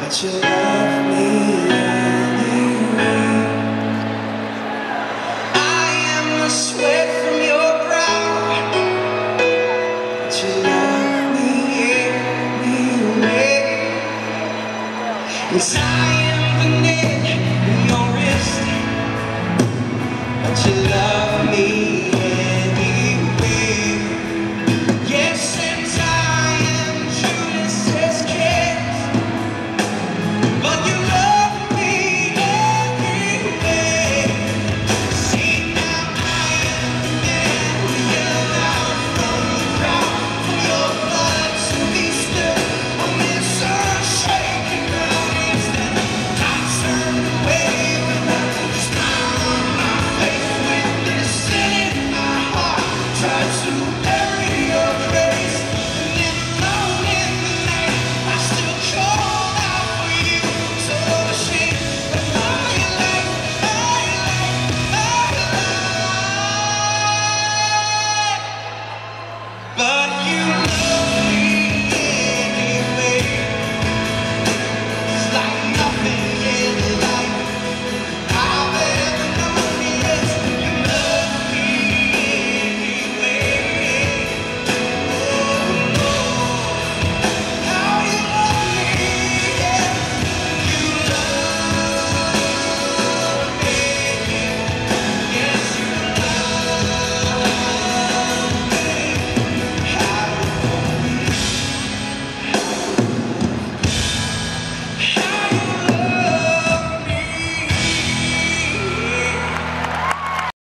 but you love me anyway. I am the sweat from your brow, but you love me anyway. Yes, I am the nail in your wrist, but you love me